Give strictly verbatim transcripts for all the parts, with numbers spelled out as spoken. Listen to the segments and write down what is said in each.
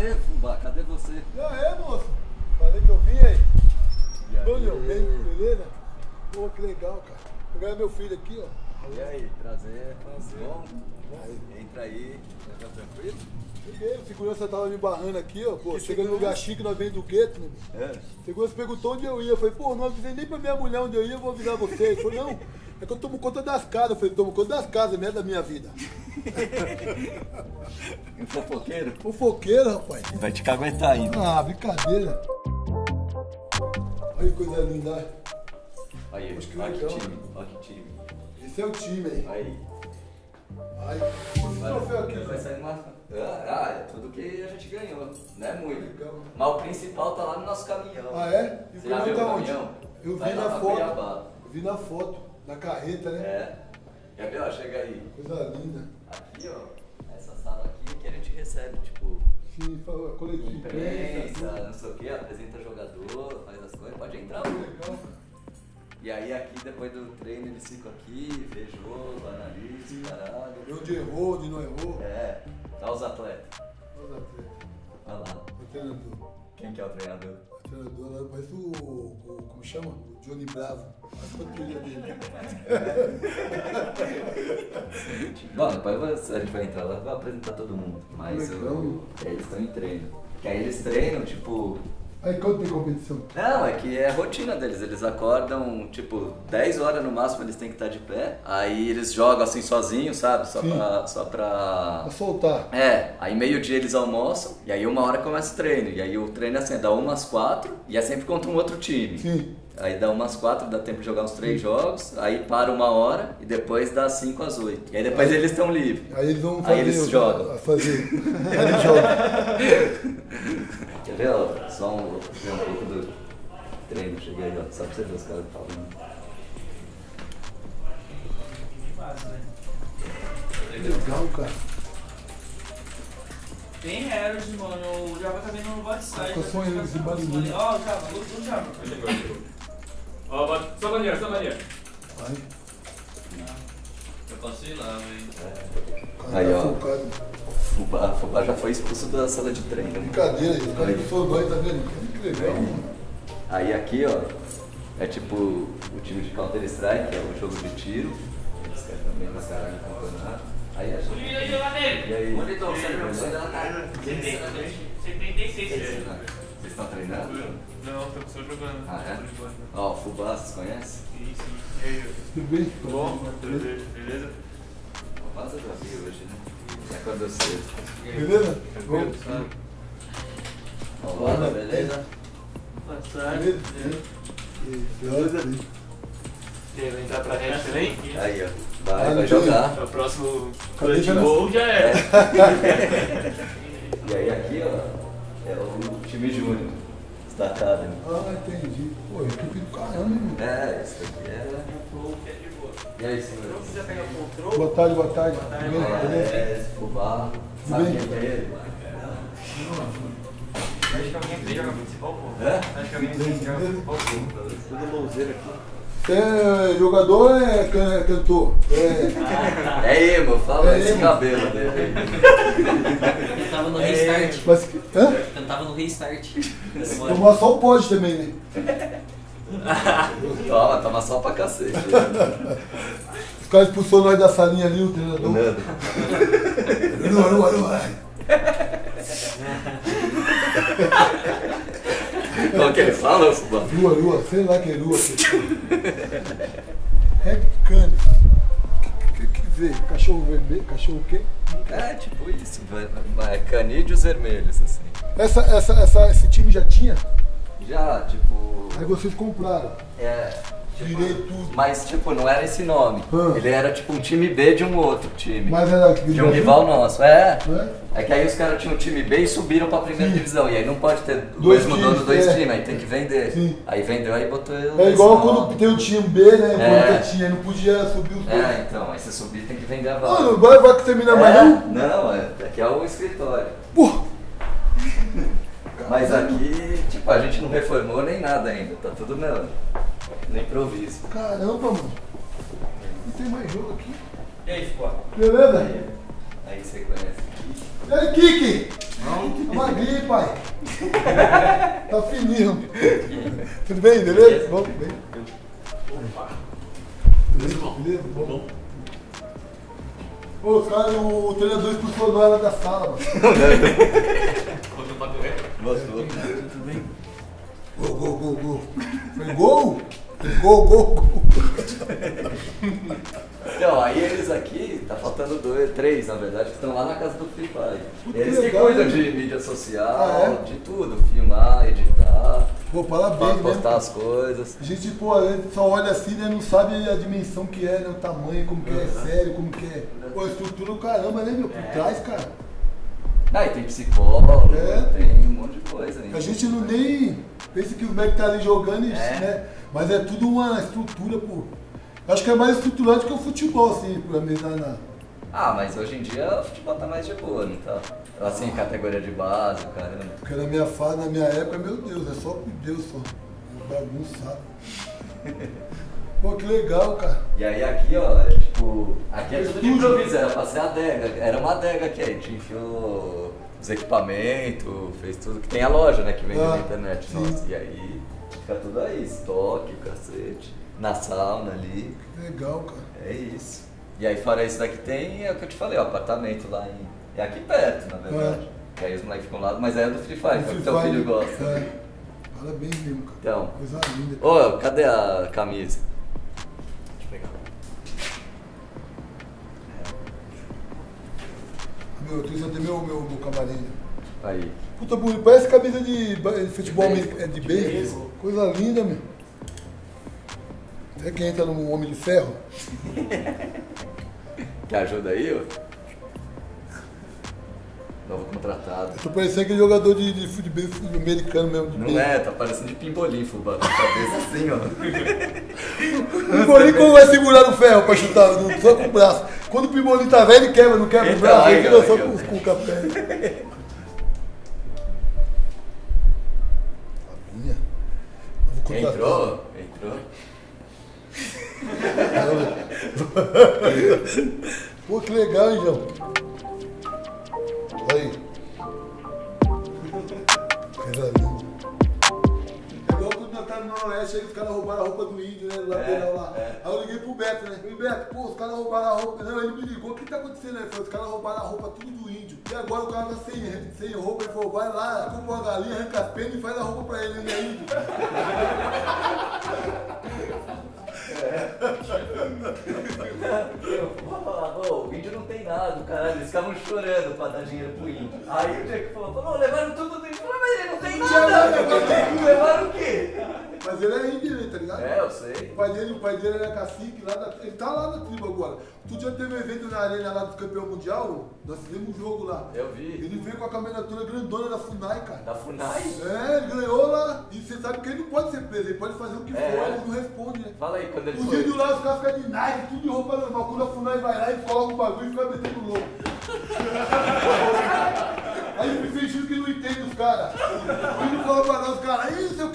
Cadê, Fubá? Cadê você? E aí, moço? Falei que eu vim aí. Bom, meu bem, beleza? Pô, que legal, cara. Pegar meu filho aqui, ó. E aí, prazer. Prazer. Bom? Aí. Entra aí. Tá tranquilo? Cheguei, o segurança tava me barrando aqui, ó. Pô, Que chegando no lugar chique, nós vem do gueto, né? É. O segurança perguntou onde eu ia. Eu falei, pô, não avisei nem pra minha mulher onde eu ia, eu vou avisar você. Ele falou, não, é que eu tomo conta das casas. Eu falei, tomo conta das casas, não é da minha vida. Um fofoqueiro? Fofoqueiro, rapaz. Vai te caguetar ainda. Ah, brincadeira. Olha que coisa linda. Aí, Acho que olha que legal. time. Olha que time. Esse é o time aí. Aí. Ai, esse troféu aqui, Vai vai sair uma... Ah, é tudo que a gente ganhou. Não é muito. Legal. Mas o principal tá lá no nosso caminhão. Ah, é? E o Você já caminhão viu tá o onde? caminhão? Eu Vai vi lá na pra foto. Cuiabá. Eu vi na foto, na carreta, né? É. Quer ver, ó? Chega aí. Coisa linda. Aqui, ó. Essa sala aqui que a gente recebe, tipo... Sim, fala, coletivo de imprensa. imprensa, não sei o que, apresenta jogador, faz as coisas, pode entrar, mano. Legal. E aí aqui depois do treino eles ficam aqui, vê jogo, analisa, caralho. Vê onde errou, onde não errou. É, tá os atletas. Olha lá, Olha lá. o treinador. Quem que é o treinador? O treinador lá parece o, o. Como chama? O Johnny Bravo. A patrulha dele. Bom, depois a gente vai entrar lá e vai apresentar todo mundo. Mas Legal. o, eles estão em treino. Que aí eles treinam, tipo. Aí quando tem competição? Não, é que é a rotina deles. Eles acordam, tipo, dez horas no máximo eles têm que estar de pé. Aí eles jogam assim sozinhos, sabe? Só Sim. pra, só pra. Pra soltar. É, aí meio-dia eles almoçam, e aí uma hora começa o treino. E aí o treino é assim, dá umas quatro, e é sempre contra um outro time. Sim. Aí dá umas quatro, dá tempo de jogar uns três jogos, aí para uma hora, e depois dá cinco às oito. E aí depois Aí- eles estão livres. Aí eles vão fazer. Aí eles o- jogam. a Fazer. Aí eles jogam. Quer ver, ó? Só um, ver um pouco do treino. Cheguei aí, ó. Só pra você ver os caras falando. Legal, cara. Tem Herald, mano. O Java tá vendo no WhatsApp. Tô sonhando esse barulho. Ó, o Java, o Java. Chegou, chegou. Ó, bate- só banheiro, só banheiro. Aí, Eu posso ir lá, velho. o cara Aí, tá ó. focado. Fubá, Fubá já foi expulso da sala de treino. Brincadeira, o cara Aí. que foi banho, tá vendo? Que legal, mano. Aí aqui, ó, é tipo o time de Counter-Strike, que é o jogo de tiro. Eles querem também pra caralho no campeonato. Aí a E gente... aí, Joganeiro? E aí? Monitor, você não precisa da cara. setenta e seis. Vocês estão treinando? Não, tô só jogando. Ah, é? Tô jogando. Ó, o Fubá, vocês conhecem? Sim, sim. E aí, Tudo bem? tudo bom? Beleza? Beleza? O Fubá eu já vi hoje, né? É quando eu sei. Beleza? Tranquilo? Bom. Olá, beleza? Passar. Beleza? Beleza? Quer entrar pra rede também? Aí, ó. Vai, Ah, vai não jogar. É o próximo Cadê já gol já é. E aí aqui, ó, é o time júnior. Destacado, né? Ah, entendi. Pô, equipe do caramba, hein, mano. É, isso aqui era... E aí, senhor? Você pegar o controle? Boa tarde, boa tarde. Beleza? Beleza? É, esse Fubá. Sabe bem? quem é ele? Acho que alguém veio jogar futebol, pô. Hã? Acho que alguém veio jogar futebol, pô. Tudo louzeiro aqui. Você é jogador ou é can- cantor? É. É emo, fala É esse emo. cabelo dele. Cantava no restart. Mas, hã? Cantava no restart. Tomar só o pode também, né? Toma, toma só pra cacete. Os caras expulsou nós da salinha ali, o treinador. Nando. Não, não, não, não. Qual que ele fala, Fubá? Lua, lua, sei lá que é lua. É cano. O que que vê? Cachorro vermelho? Cachorro o quê? É, tipo isso. vai- é Canídeos vermelhos, assim. Essa, essa, essa, esse time já tinha? Já, tipo... Aí vocês compraram. É... tipo, Virei tudo. Mas, tipo, não era esse nome. Ah. Ele era, tipo, um time B de um outro time. Mas era que De um rival nosso, é. Não é? É que aí os caras tinham um time B e subiram pra primeira Sim. divisão. E aí não pode ter o Dois mesmo times, dono, dois é. times, aí tem que vender. Sim. Aí vendeu, aí botou eu. É esse igual nome. quando tem o time B, né? É. Quando tinha, não podia subir os dois. É, então, aí você subir tem que vender a vaga. Mano, vai, vai que termina mais É, não? não, é, aqui é o escritório. Porra! Mas aqui, tipo, a gente não reformou nem nada ainda, tá tudo no, no improviso. Caramba, mano. Não tem mais jogo aqui. E aí, ficou? Beleza? Aí, aí você conhece. E aí, Kiki? Tá magrinho, pai. Tá fininho. Tudo bem, beleza? Vamos, bem. Beleza, beleza? Bom. Ô, os caras, o treinador expulsou nós lá da sala, mano. Conta pra correr. Gostou? Tudo bem? Gol, gol, gol, gol. Foi gol? Gol, gol, gol. Então, aí eles aqui, tá faltando dois, três na verdade, que estão lá na casa do Free Fire. Puta, Eles que legal, cuidam né? de mídia social, Ah, é? de tudo, filmar, editar, Pô, parabéns, né? postar as coisas. A gente, pô, a gente só olha assim, né? Não sabe a dimensão que é, né? O tamanho, como que é sério, como que é. Pô, a estrutura do caramba, né, meu? Por trás, cara. Ah, e tem psicólogo, É. tem um monte de coisa ainda. A gente não nem pensa que os moleques tá ali jogando, e, É. né? Mas é tudo uma estrutura, pô. Acho que é mais estruturante que o futebol, assim, pra mim, na... na... Ah, mas hoje em dia o futebol tá mais de boa, não tá? Assim, categoria de base, caramba. Porque na minha fase, na minha época, meu Deus, é só por Deus, só. Bagunçado. Pô, que legal, cara. E aí aqui, ó, é tipo, aqui é tudo de Estúdio. improviso, era pra ser a adega, era uma adega aqui, a gente enfiou os equipamentos, fez tudo, que tem a loja, né, que vende Ah, na internet, sim. nossa, e aí fica tudo aí, estoque, cacete, na sauna ali, Que legal, cara. é isso. E aí fora isso daqui tem, é o que eu te falei, o apartamento lá em, é aqui perto, na verdade, que aí os moleques ficam lá, mas é do Free Fire, que é o que teu filho gosta. É. Parabéns mesmo, cara. Então, Coisa linda. Cara. ô, cadê a camisa? Deixa eu pegar. Meu, eu trouxe até meu, meu, meu camarim. Aí. Puta bonito, parece camisa de, ba- de futebol De americano, é de beisebol. beisebol. Coisa linda, meu. Será que entra no Homem de Ferro? Quer ajuda aí, ó? Novo contratado. Eu tô parecendo aquele jogador de, de futebol futebol americano mesmo. De Não é, tá parecendo de pimbolim, fubá. Com a cabeça assim, ó. O Pimbolim como vai segurar no ferro pra chutar? No- Só com o braço. Quando o Pimbolim tá velho, ele quebra, não quebra o Então, braço, aí, ele fica ó, só aí, ó. com, com o capé. Minha. Eu vou contratar. Entrou? Entrou. Pô, que legal, hein, João? Aí. Coisa linda. É igual quando nós tava no Noroeste, aí os caras roubaram a roupa do índio, né? Do lateral lá. é. Aí eu liguei pro Beto, né? Falei, Beto, pô, os caras roubaram a roupa. Não, ele me ligou, o que tá acontecendo aí? Ele falou, os caras roubaram a roupa tudo do índio. E agora o cara tá sem, sem roupa. Ele falou, vai lá, compra uma galinha, arranca as penas e faz a roupa pra ele, ele é índio. Ô, o índio não tem nada, caralho. Eles ficavam chorando pra dar dinheiro pro índio. Aí o Jack falou, falou, levaram tudo do índio. Falei, mas ele não tem Não tinha nada. nada, agora Levaram o quê? Mas ele é índio, né, tá ligado? É, eu sei. O pai dele, o pai dele era cacique lá da, ele tá lá na tribo agora. Outro dia teve um evento na arena lá do campeão mundial, nós fizemos um jogo lá. Eu vi. Ele veio com a caminhadora grandona da FUNAI, cara. Da FUNAI? É, ele ganhou lá. E você sabe que ele não pode ser preso, ele pode fazer o que É. for, ele não responde, né? Fala aí, quando ele Os foi. índios lá, os caras ficam de Nike, tudo de roupa normal. Quando a FUNAI vai lá, ele coloca o bagulho e fica metendo louco. Aí ele fingindo que não entende os caras. Ele falou pra nós, os caras, ih, não sei o que.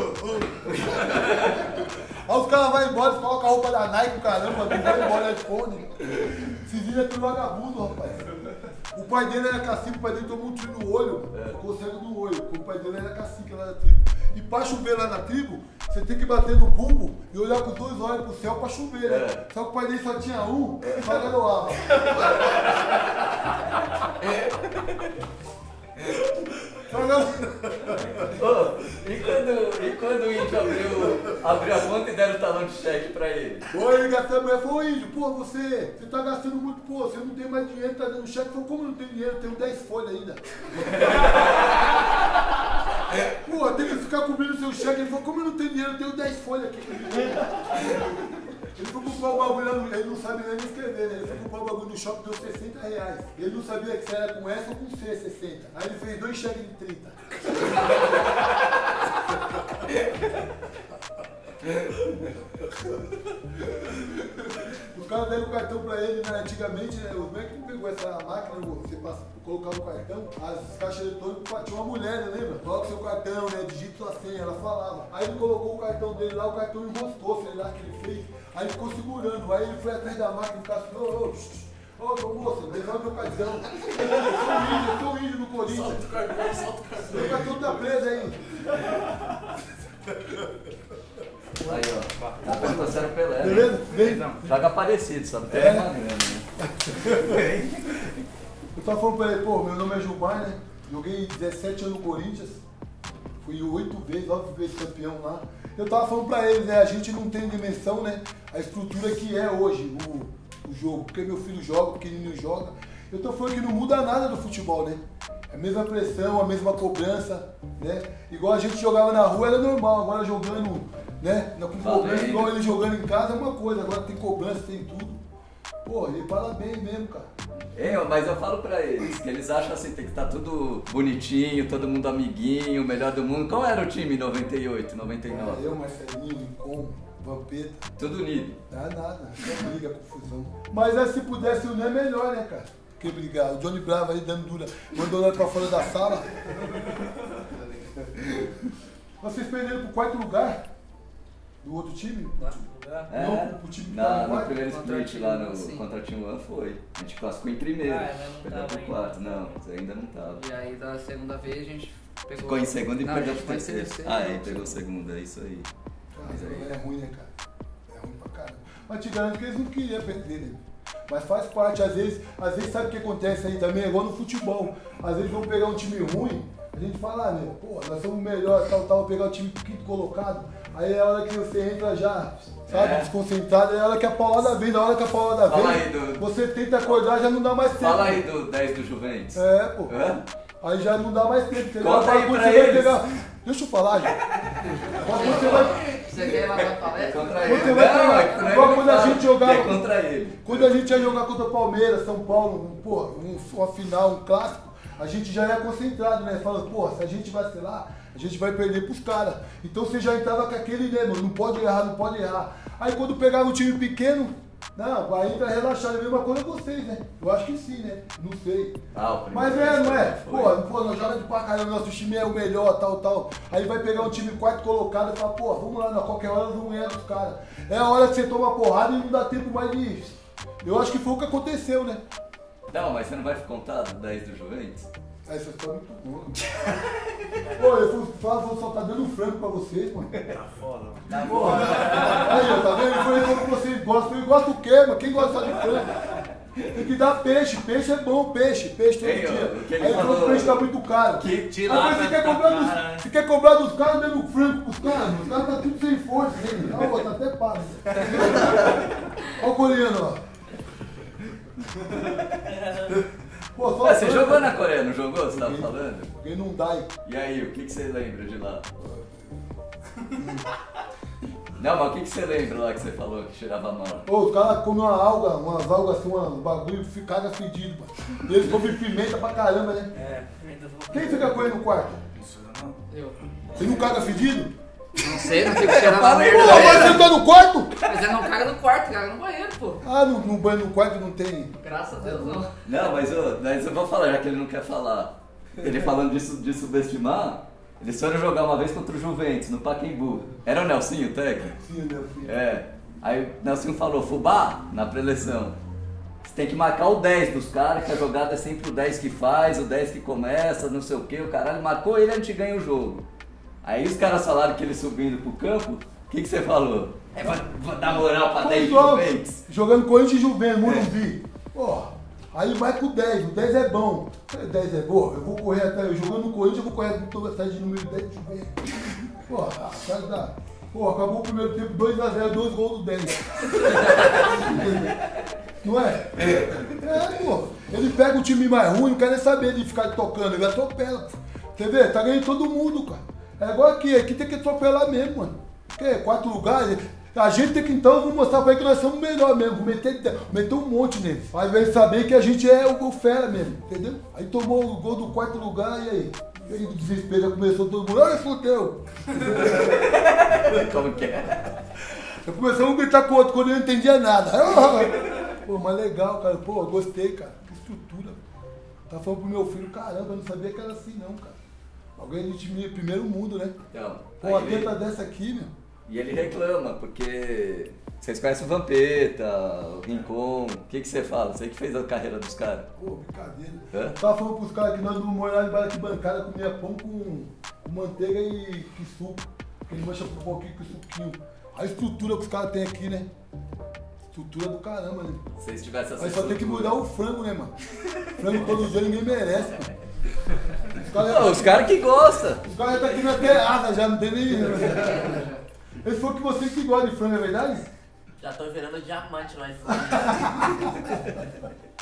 Aí os caras vão embora, eles colocam a roupa da Nike, caramba, não vai embora, responde. Esses índios é tudo vagabundo, rapaz. O pai dele era cacique, o pai dele tomou um tiro no olho, ficou cego no olho. O pai dele era cacique lá na tribo. E pra chover lá na tribo, você tem que bater no bumbo e olhar com os dois olhos pro céu pra chover, né? É. Só que o pai dele só tinha um, só garoava. Só garoava. Ô, e quando, e quando o índio abriu, abriu a conta e deram o talão de cheque pra ele? Oi, ele gastou a mulher, falou, ô índio, pô, você, você tá gastando muito, pô, você não tem mais dinheiro, tá dando cheque. Falou, como eu não tenho dinheiro? Eu tenho dez folhas ainda. Pô, tem que ficar cobrindo seu cheque. Ele falou, como eu não tenho dinheiro? Eu tenho dez folhas aqui. Ele foi comprar o bagulho lá, no- ele não sabe nem escrever, né? Ele foi comprar o bagulho no shopping, deu sessenta reais. Ele não sabia se era com S ou com C, sessenta. Aí ele fez dois cheques de trinta. Os caras deram o cartão pra ele, né? Antigamente, né? Os bancos não pegou essa máquina, você passa, colocava o cartão, as caixas eletrônicas tinha uma mulher, né? Lembra? Coloca seu cartão, né? Digita sua senha, ela falava. Aí ele colocou o cartão dele lá, o cartão enroscou, sei lá, que ele fez. Aí ele ficou segurando, aí ele foi atrás da máquina e ficou assim, ô, ô, ô, ô, moça, devolve meu cartão. Eu sou um índio, eu sou um índio, não Corinthians. Solta o cartão, solta o cartão. Fica tudo da presa aí. Aí, ó. Tá vendo? Você era o Pelé. Né? Beleza? Vem. Joga parecido, só não tem É. uma grana, né? Eu tava falando pra ele, pô, meu nome é Gilmar, né? Joguei dezessete anos no Corinthians. Fui oito vezes, nove vezes campeão lá. Eu tava falando pra eles, né? A gente não tem dimensão, né? A estrutura que é hoje o, o jogo. Porque meu filho joga, o pequenininho joga. Eu tô falando que não muda nada do futebol, né? A mesma pressão, a mesma cobrança, né? Igual a gente jogava na rua era normal, agora jogando, né? Com cobrança, igual ele jogando em casa é uma coisa, agora tem cobrança, tem tudo. Pô, ele fala bem mesmo, cara. É, mas eu falo pra eles, que eles acham assim, tem que estar tudo bonitinho, todo mundo amiguinho, o melhor do mundo. Qual era o time em noventa e oito, noventa e nove? Eu, Marcelinho, Lincoln, Vampeta. Tudo unido. Dá nada, só briga, confusão. Mas é, se pudesse unir é melhor, né, cara? Que brigar. O Johnny Bravo aí dando dura, mandou nós pra fora da sala. Vocês perderam pro quarto lugar do outro time? É, Não, pro, pro time que na, tá no no quarto? primeiro Contra o split time lá um, no, sim. contra o Team One foi. A gente classificou em primeiro. Ah, mas não Perdeu tava pro ainda. quarto. Não, você ainda não tava. E aí da segunda vez a gente pegou. Ficou em segundo e Não, perdeu a gente pro foi em terceiro. terceiro, Ah, é, não, pegou o segundo. segundo, é isso aí. Mas Cara, aí- é ruim, né, cara? É ruim pra caramba. Mas te garanto que eles não queriam perder, né? Mas faz parte, às vezes, às vezes sabe o que acontece aí também, é igual no futebol. Às vezes vão pegar um time ruim, a gente fala, ah, meu, pô, nós somos melhor, tal, tal, pegar o time quinto colocado, aí é a hora que você entra já, sabe, É. desconcentrado, é a hora que a paulada vem, na hora que a paulada Fala vem, aí do- você tenta acordar, já não dá mais tempo. Fala aí do dez do Juventus. É, pô. Hã? Aí já não dá mais tempo, entendeu? Conta aí Quando pra você vai eles. pegar- Deixa eu falar, gente. Quando você vai... Você quer ir lá na palestra? Contra Você ele. vai Não, pegar- é que não é igual ele quando a fala gente jogava- que é contra ele. Quando a gente ia jogar contra o Palmeiras, São Paulo, um, pô, um, uma final, um clássico, a gente já ia concentrado, né? Falando, pô, se a gente vacilar, a gente vai perder pros caras. Então você já entrava com aquele, né, mano? Não pode errar, não pode errar. Aí quando pegava um time pequeno, não, aí entra relaxado, é a mesma coisa vocês, né? Eu acho que sim, né? Não sei. Ah, o primeiro Mas é, não é? foi. Pô, pô, nós joga de pra caramba, nosso time é o melhor, tal, tal. Aí vai pegar um time quarto colocado e fala, pô, vamos lá, a qualquer hora nós vamos ganhar dos caras. É a hora que você toma porrada e não dá tempo mais de... Eu acho que foi o que aconteceu, né? Não, mas você não vai contar do dez do Juventus? Aí vocês estão muito bons. Pô, eu fui falar, vou só tá dando frango pra vocês, mano. Tá foda, mano. Tá Porra. Aí, ó, tá vendo? Ele falou como vocês gostam. Eu gosto do quê, mano? Quem gosta só de frango? Tem que dar peixe. Peixe é bom, peixe. Peixe todo Ei, ó, dia. o que ele Aí ele falou que o falou- peixe tá muito caro. Que Aí tira eu lá, falei, você quer tá cobrar caro, dos, né? você quer cobrar dos caras dando frango pros caras? Os caras tá tudo sem força. Hein? Olha o outro, até para. Olha o coreano, ó. Pô, só Ah, você frango. jogou na Coreia, não jogou? Você tava falando? Quem não dá, hein? E aí, o que, que você lembra de lá? Não, mas o que, que você lembra lá que você falou que cheirava mal? Pô, os caras comem uma alga, umas algas assim, uma- um bagulho, fica fedido, mano. E eles comem pimenta pra caramba, né? É, ainda vou. Quem fica com ele no quarto? Isso não. Eu. Você não caga fedido? Não sei, não fico cheirando a Pô, merda. mas você tá no quarto? Mas eu não caga no quarto, caga no banheiro, pô. Ah, no, no banho, no quarto não tem. Graças a Deus não. Não, mas eu, mas eu vou falar, já que ele não quer falar. Ele falando disso, de subestimar, eles foram jogar uma vez contra o Juventus, no Pacaembu. Era o Nelsinho o técnico? Sim, meu filho. É. Aí o Nelsinho falou, Fubá, na preleção, você tem que marcar o dez dos caras, que a jogada é sempre o dez que faz, o dez que começa, não sei o que, o caralho. Marcou ele, a gente ganha o jogo. Aí os caras falaram que ele subindo pro campo, o que, que você falou? É pra, pra dar moral pra Foi dez de igual, Juventus. jogando Corinthians e Juventus, Morumbi. Pô, aí vai com o dez, o dez é bom. O dez é bom, eu vou correr até, eu jogando no Corinthians, eu vou correr atrás de número dez de Juventus. Pô, a cara da... Pô, acabou o primeiro tempo, dois a zero, dois gols do dez. Não é? É, pô. Ele pega o time mais ruim, não quer nem saber de ficar tocando, ele atropela. Pô. Você vê? Tá ganhando todo mundo, cara. É igual aqui, aqui tem que atropelar mesmo, mano. Porque quatro lugares, a gente tem que então, vou mostrar pra ele que nós somos melhor mesmo, vou meter, meter um monte nele. Aí vai saber que a gente é o, o fera mesmo, entendeu? Aí tomou o gol do quarto lugar e aí? E aí o desespero já começou todo mundo, olha fudeu! Como que é? Eu começamos a gritar com o outro quando eu não entendia nada. Ah, pô, mas legal, cara. Pô, eu gostei, cara. Que estrutura. Tá falando pro meu filho, caramba, eu não sabia que era assim não, cara. Alguém de time primeiro mundo, né? Então, Pô, uma aí ele- teta dessa aqui, meu. E ele reclama, porque vocês conhecem o Vampeta, o Rincon, o que, que você fala? Você que fez a carreira dos caras. Pô, brincadeira. Hã? Tava falando pros caras que nós não morávamos debaixo de bancada, comia pão com manteiga e que suco. Ele mancha um pouquinho com suquinho. A estrutura que os caras têm aqui, né? Estrutura do caramba, né? Se vocês tivessem essa Aí só tem que estrutura. mudar o frango, né, mano? Frango todo dia ninguém merece, mano. Os caras Não, os caras que gostam. Os caras já tá aqui na terraça, já não tem nem. Ele falou que você que gosta de frango, é verdade? Já tô virando diamante no iPhone.